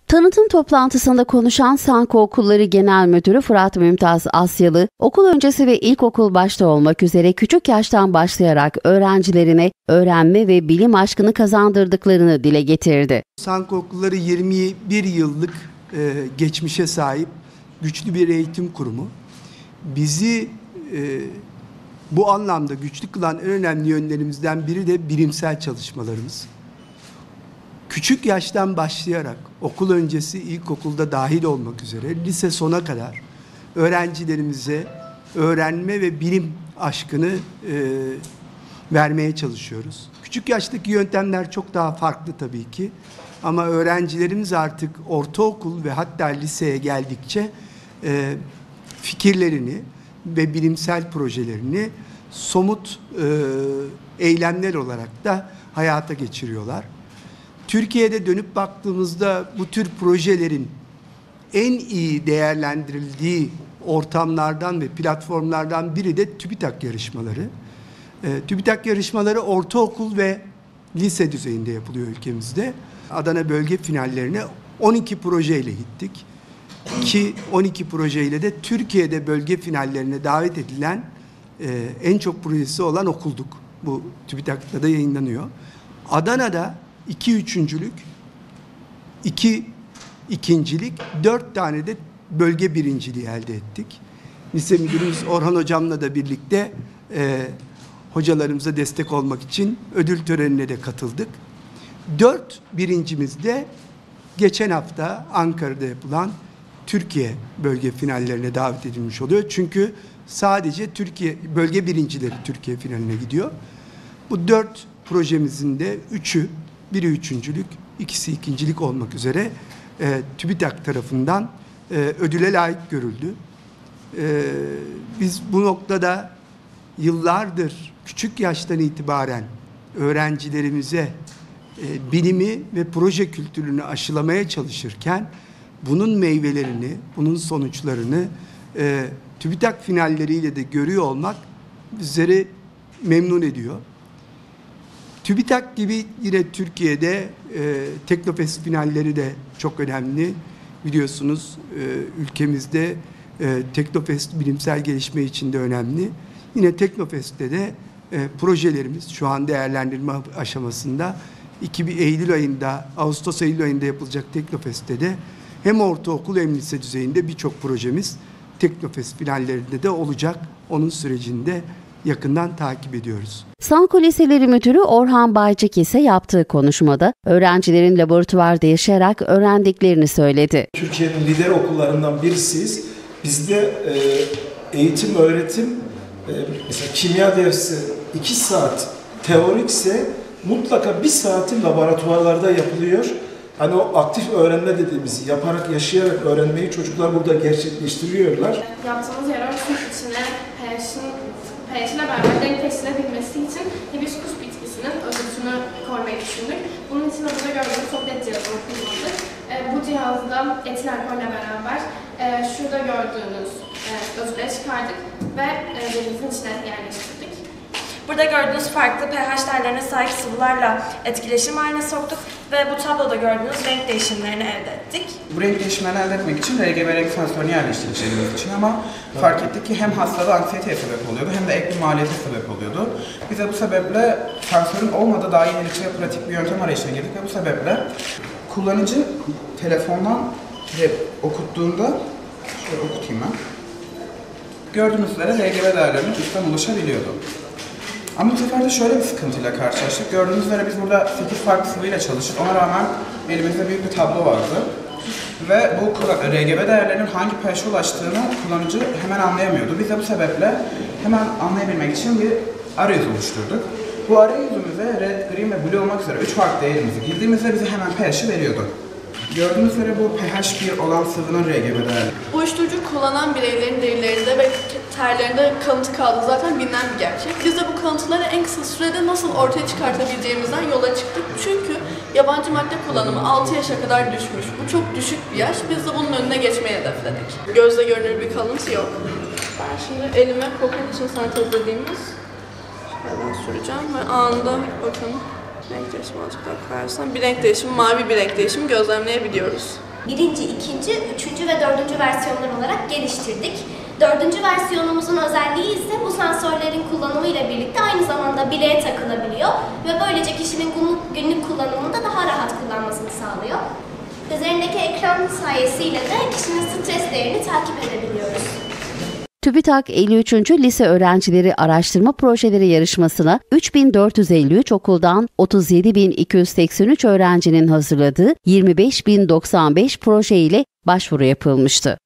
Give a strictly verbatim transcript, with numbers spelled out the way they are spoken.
Tanıtım toplantısında konuşan Sanko Okulları Genel Müdürü Fırat Mümtaz Asyalı, okul öncesi ve ilkokul başta olmak üzere küçük yaştan başlayarak öğrencilerine öğrenme ve bilim aşkını kazandırdıklarını dile getirdi. Sanko Okulları yirmi bir yıllık e, geçmişe sahip güçlü bir eğitim kurumu. Bizi e, bu anlamda güçlü kılan en önemli yönlerimizden biri de bilimsel çalışmalarımız. Küçük yaştan başlayarak okul öncesi, ilkokulda dahil olmak üzere lise sona kadar öğrencilerimize öğrenme ve bilim aşkını e, vermeye çalışıyoruz. Küçük yaştaki yöntemler çok daha farklı tabii ki. Ama öğrencilerimiz artık ortaokul ve hatta liseye geldikçe e, fikirlerini ve bilimsel projelerini somut e, eylemler olarak da hayata geçiriyorlar. Türkiye'de dönüp baktığımızda bu tür projelerin en iyi değerlendirildiği ortamlardan ve platformlardan biri de TÜBİTAK yarışmaları. E, TÜBİTAK yarışmaları ortaokul ve lise düzeyinde yapılıyor ülkemizde. Adana bölge finallerine on iki projeyle gittik. Ki on iki projeyle de Türkiye'de bölge finallerine davet edilen e, en çok projesi olan okulduk. Bu TÜBİTAK'ta da yayınlanıyor. Adana'da iki üçüncülük, iki ikincilik, dört tane de bölge birinciliği elde ettik. Lise müdürümüz Orhan hocamla da birlikte e, hocalarımıza destek olmak için ödül törenine de katıldık. Dört birincimiz de geçen hafta Ankara'da yapılan Türkiye bölge finallerine davet edilmiş oluyor. Çünkü sadece Türkiye bölge birincileri Türkiye finaline gidiyor. Bu dört projemizin de üçü, biri üçüncülük, ikisi ikincilik olmak üzere e, TÜBİTAK tarafından e, ödüle layık görüldü. E, biz bu noktada yıllardır küçük yaştan itibaren öğrencilerimize e, bilimi ve proje kültürünü aşılamaya çalışırken bunun meyvelerini, bunun sonuçlarını e, TÜBİTAK finalleriyle de görüyor olmak bizleri memnun ediyor. TÜBİTAK gibi yine Türkiye'de e, Teknofest finalleri de çok önemli. Biliyorsunuz e, ülkemizde e, Teknofest bilimsel gelişme için de önemli. Yine Teknofest'te de e, projelerimiz şu an değerlendirme aşamasında. Eylül ayında, Ağustos-Eylül ayında yapılacak Teknofest'te de hem ortaokul hem lise düzeyinde birçok projemiz Teknofest finallerinde de olacak. Onun sürecinde yakından takip ediyoruz. Sanko Liseleri Müdürü Orhan Baycık ise yaptığı konuşmada öğrencilerin laboratuvarda yaşayarak öğrendiklerini söyledi. Türkiye'nin lider okullarından birisiyiz. Bizde e, eğitim, öğretim, e, mesela kimya dersi iki saat teorikse mutlaka bir saati laboratuvarlarda yapılıyor. Hani o aktif öğrenme dediğimiz, yaparak, yaşayarak öğrenmeyi çocuklar burada gerçekleştiriyorlar. Yaptığımız yararın içine pH ile beraber denkleştirebilmesi için hibiskus bitkisinin özütünü koymayı düşündük. Bunun için de burada gördüğünüz soklet cihazını kullandık. E, bu cihazda etil alkolle beraber e, şurada gördüğünüz e, özütleri çıkardık ve e, denizin içine yerleştirdik. Burada gördüğünüz farklı pH değerlerine sahip sıvılarla etkileşim haline soktuk ve bu tabloda gördüğünüz renk değişimlerini elde ettik. Bu renk değişimlerini elde etmek için R G B renk sensörünü yerleştireceğimiz için ama fark ettik ki hem hastada anksiyeteye sebep oluyordu hem de ek bir maliyete sebep oluyordu. Biz de bu sebeple sensörün olmadığı daha yenilikçi ve pratik bir yöntem arayışına girdik ve bu sebeple kullanıcı telefondan okuttuğunda, şöyle okutayım ben, gördüğünüz üzere R G B değerlerinin üstten ulaşabiliyordu. Ama bu sefer de şöyle bir sıkıntıyla karşılaştık. Gördüğünüz üzere biz burada sekiz farklı sıvıyla çalıştık. Ona rağmen elimizde büyük bir tablo vardı. Ve bu R G B değerlerinin hangi pH'e ulaştığını kullanıcı hemen anlayamıyordu. Biz de bu sebeple hemen anlayabilmek için bir arayüz oluşturduk. Bu arayüzümüze red, green ve blue olmak üzere üç farklı değerimizi girdiğimizde bize hemen pH'i veriyordu. Gördüğünüz üzere bu pH bir olan sıvının R G B değerleri. Uyuşturucu kullanan bireylerin derilerinde ve terlerinde kalıntı kaldığı zaten bilinen bir gerçek. Biz de bu kalıntıları en kısa sürede nasıl ortaya çıkartabileceğimizden yola çıktık. Çünkü yabancı madde kullanımı altı yaşa kadar düşmüş. Bu çok düşük bir yaş. Biz de bunun önüne geçmeyi hedefledik. Gözle görünür bir kalıntı yok. Ben şimdi elime kokon için sentezlediğimiz şuradan süreceğim ve anında bakın renk değişimi azıcık daha koyarsam bir renk değişimi, mavi bir renk değişimi gözlemleyebiliyoruz. birinci, ikinci, üçüncü ve dördüncü versiyonlar olarak geliştirdik. Dördüncü versiyonumuzun özelliği ise bu sensörlerin kullanımı ile birlikte aynı zamanda bileğe takılabiliyor ve böylece kişinin günlük, günlük kullanımında daha rahat kullanmasını sağlıyor. Üzerindeki ekran sayesiyle de kişinin stres değerini takip edebiliyoruz. TÜBİTAK elli üçüncü Lise Öğrencileri Araştırma Projeleri Yarışması'na üç bin dört yüz elli üç okuldan otuz yedi bin iki yüz seksen üç öğrencinin hazırladığı yirmi beş bin doksan beş proje ile başvuru yapılmıştı.